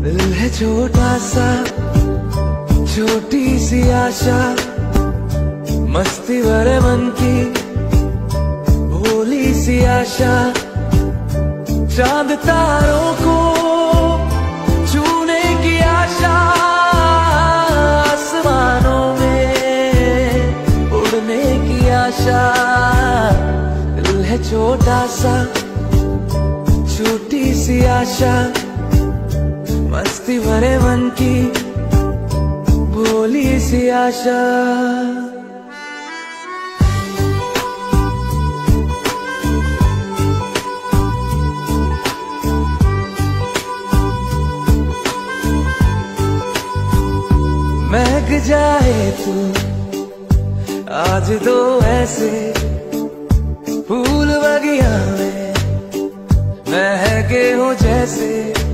दिल है छोटा सा, छोटी सी आशा, मस्ती भरे मन की भोली सी आशा। चांद तारों को छूने की आशा, आसमानों में उड़ने की आशा। दिल है छोटा सा, छोटी सी आशा, मस्ती भरे मन की भोली सी आशा। महक जाए तू आज तो ऐसे, फूल बगिया में महके हो जैसे।